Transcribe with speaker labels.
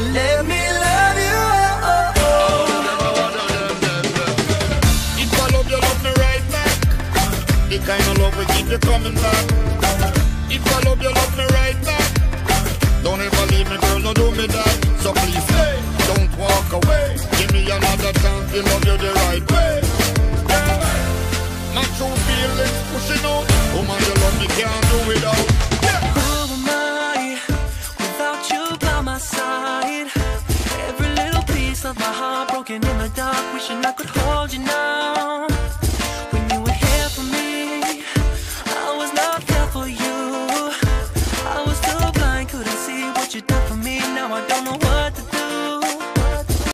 Speaker 1: Let me love you.
Speaker 2: If I love you, love me right back. The kind of love we keep you coming back. If I love you, love me right back. Don't ever leave me, girl, no do me that. So please stay, don't walk away. Give me another chance to love you the right way. Yeah. My true feelings pushing out. Woman, you love me, can't do without. Yeah.
Speaker 1: Who am I without you by my side? Every little piece of my heart broken in the dark, wishing I could hold you now.